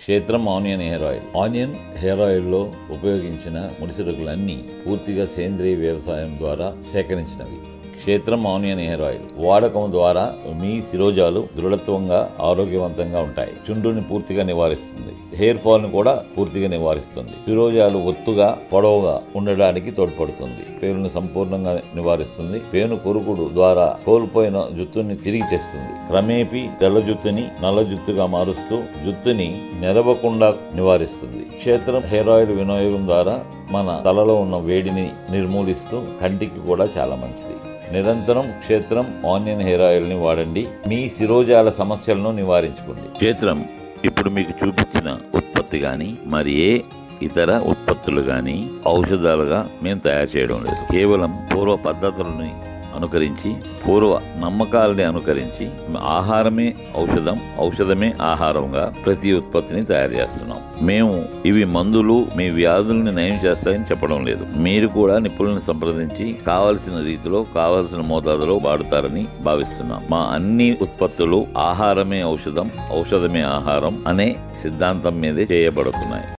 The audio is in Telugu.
క్షేత్రం onion hair oil. Onion hair ఆయిల్లో ఉపయోగించిన ముడిసరుకులన్నీ పూర్తిగా సేంద్రియ వ్యవసాయం ద్వారా సేకరించినవి. క్షేత్రం ఆనియన్ హెయిర్ ఆయిల్ వాడకం ద్వారా మీ శిరోజాలు దృఢత్వంగా ఆరోగ్యవంతంగా ఉంటాయి. చుండ్రుని పూర్తిగా నివారిస్తుంది. హెయిర్ ఫాల్ ని కూడా పూర్తిగా నివారిస్తుంది. శిరోజాలు ఒత్తుగా పొడవుగా ఉండడానికి తోడ్పడుతుంది. పేనును సంపూర్ణంగా నివారిస్తుంది. పేను కొరుకుడు ద్వారా కోల్పోయిన జుత్తుని తిరిగి తెస్తుంది. క్రమేపీ తెల్ల జుత్తుని నల్ల జుత్తుగా మారుస్తూ జుత్తుని నెరవకుండా నివారిస్తుంది. క్షేత్రం హెయిర్ ఆయిల్ వినియోగం ద్వారా మన తలలో ఉన్న వేడిని నిర్మూలిస్తూ కంటికి కూడా చాలా మంచిది. నిరంతరం క్షేత్రం ఆనియన్ హెయిర్ ఆయిల్ ని వాడండి. మీ శిరోజాల సమస్యలను నివారించుకోండి. క్షేత్రం ఇప్పుడు మీకు చూపించిన ఉత్పత్తి కానీ మరి ఏ ఇతర ఉత్పత్తులు కానీ ఔషధాలుగా మేము తయారు చేయడం లేదు. కేవలం పూర్వ పద్ధతులని అనుకరించి పూర్వ నమ్మకాలని అనుకరించి ఆహారమే ఔషధం, ఔషధమే ఆహారంగా ప్రతి ఉత్పత్తిని తయారు చేస్తున్నాం. మేము ఇవి మందులు మీ వ్యాధుల్ని నయం చేస్తాయని చెప్పడం లేదు. మీరు కూడా నిపుణులను సంప్రదించి కావలసిన రీతిలో కావలసిన మోతాదులో వాడుతారని భావిస్తున్నాం. మా అన్ని ఉత్పత్తులు ఆహారమే ఔషధం, ఔషధమే ఆహారం అనే సిద్ధాంతం మీదే చేయబడుతున్నాయి.